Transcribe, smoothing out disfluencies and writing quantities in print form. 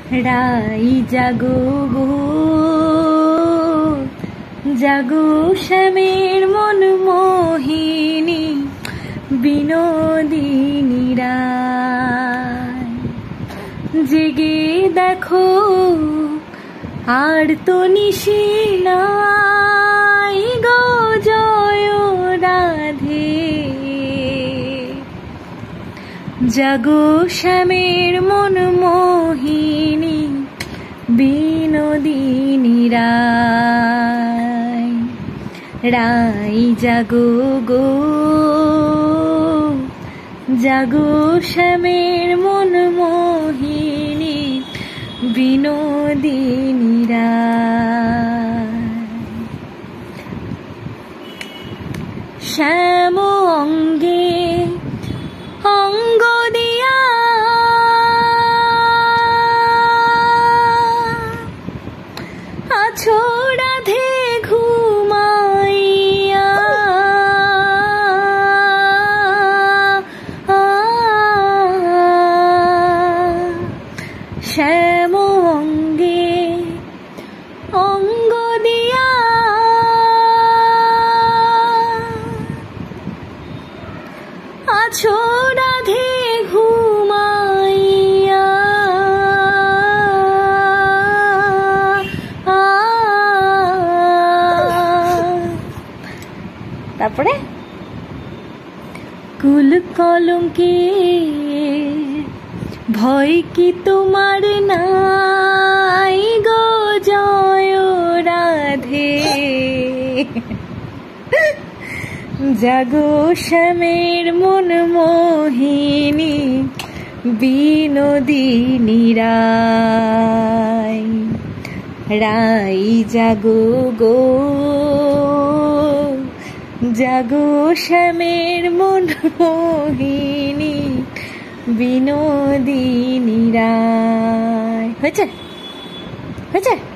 রাই জাগো গো জাগো শ্যামের মন মোহিনী বিনোদিনী রায়। জেগে দেখো আর তো নিশি নাই গো জয় রাধে। জাগো শ্যামের মন মোহিনী বিনোদিনী রায়। রাই জাগো গো জাগো শ্যামের মন মোহিনী বিনোদিনী রায়। শ্যাম অঙ্গে অঙ্গ দিয়া আছো রাধে ঘুমাইয়া। শ্যাম অঙ্গে অঙ্গ দিয়া আছো রাধে ঘুমাইয়া। তারপরে কুল কলঙ্কে ভয় কি তোমার নাই গো জয় রাধে। জাগো শ্যামের মন মোহিনী বিনোদিনী রায়। রাই জাগো গো জাগো শ্যামের মন মোহিনী বিনোদিনী রায়। হয়েছে হয়েছে।